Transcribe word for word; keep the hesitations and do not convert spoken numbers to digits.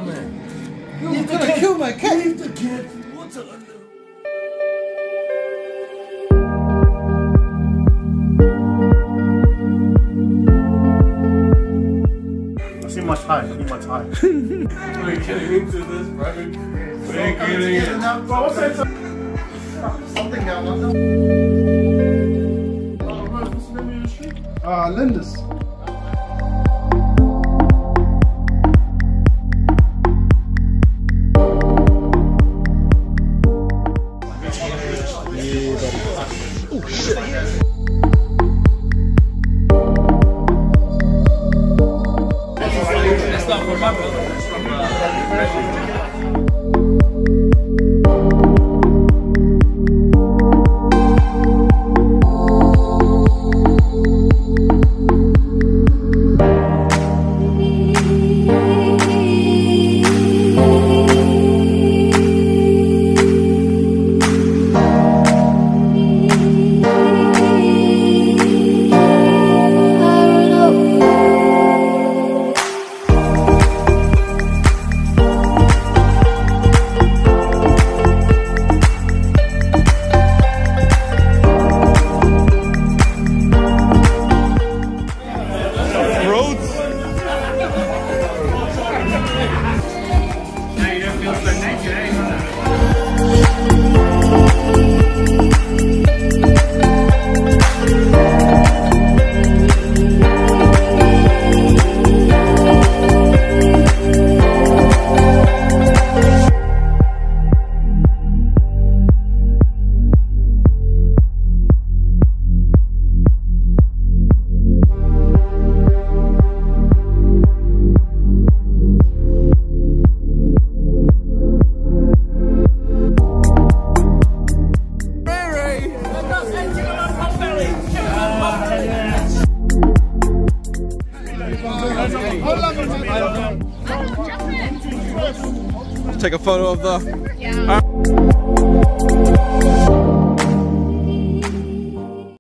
water, man. You're gonna kill my cat. Leave the cat water alone. I see my tie. I need my tie. We're getting into this, bro. We're getting into Bro, what's that? Something down there. Uh, Linda's. Oh shit. That's not for my brother. That's from uh, Take a photo of the... Yeah.